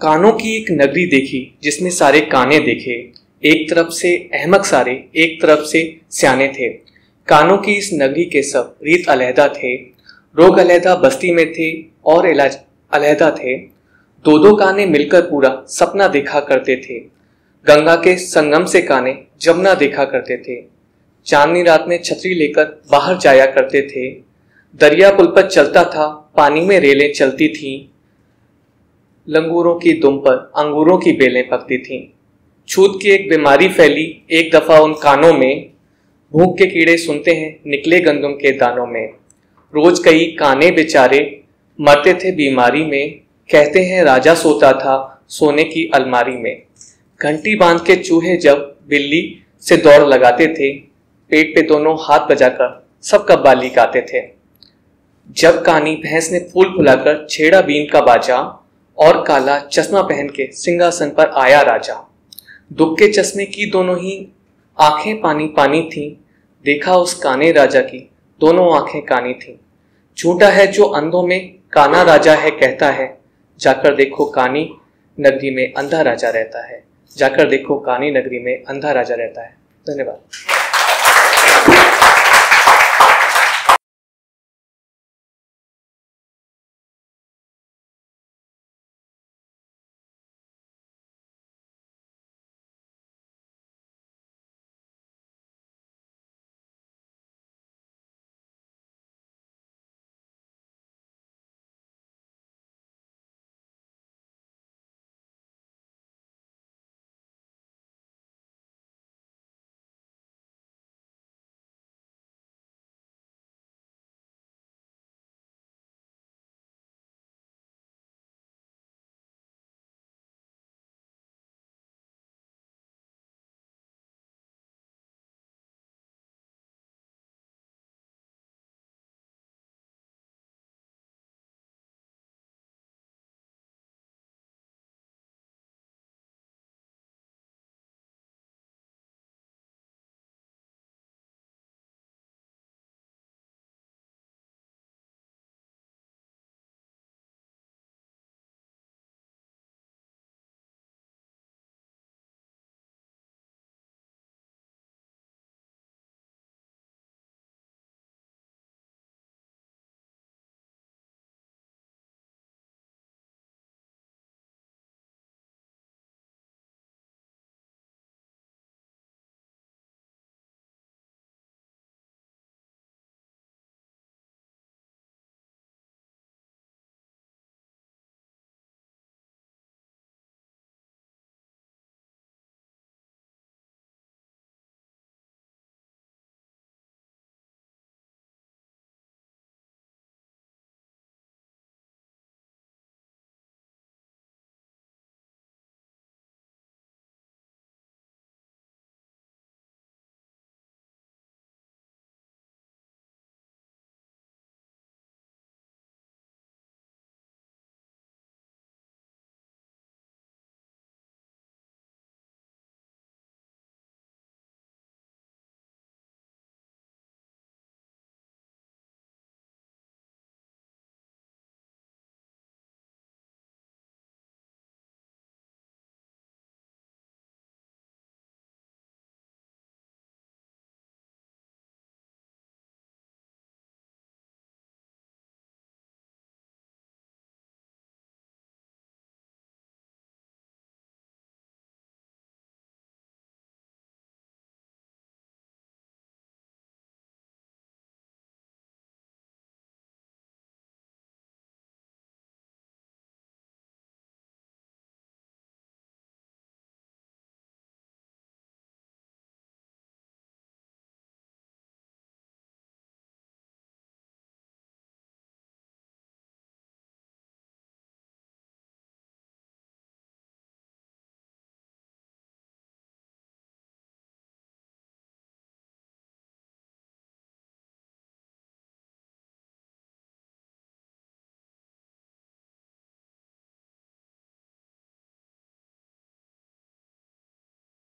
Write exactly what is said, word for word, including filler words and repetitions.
कानों की एक नगरी देखी जिसमें सारे काने देखे। एक तरफ से अहमक सारे, एक तरफ से सियाने थे। कानों की इस नगरी के सब रीत अलहदा थे, रोग अलहदा बस्ती में थे और इलाज अलहदा थे। दो दो काने मिलकर पूरा सपना देखा करते थे। गंगा के संगम से काने जमुना देखा करते थे। चांदनी रात में छतरी लेकर बाहर जाया करते थे। दरिया पुल पर चलता था, पानी में रेलें चलती थीं। लंगूरों की दुम पर अंगूरों की बेलें पकती थीं। छूत की एक बीमारी फैली एक दफा उन कानों में। भूख के कीड़े सुनते हैं निकले गंदम के दानों में। रोज कई काने बेचारे मरते थे बीमारी में। कहते हैं राजा सोता था सोने की अलमारी में। घंटी बांध के चूहे जब बिल्ली से दौड़ लगाते थे, पेट पे दोनों हाथ बजाकर सब कव्वाली गाते थे। जब कानी भैंस ने फूल फुलाकर छेड़ा बीन का बाजा, और काला चश्मा पहन के सिंहासन पर आया राजा। दुख के चश्मे की दोनों ही आंखें पानी पानी थीं। देखा उस काने राजा की दोनों आंखें कानी थीं। झूठा है जो अंधों में काना राजा है कहता है। जाकर देखो कानी नगरी में अंधा राजा रहता है। जाकर देखो कानी नगरी में अंधा राजा रहता है। धन्यवाद।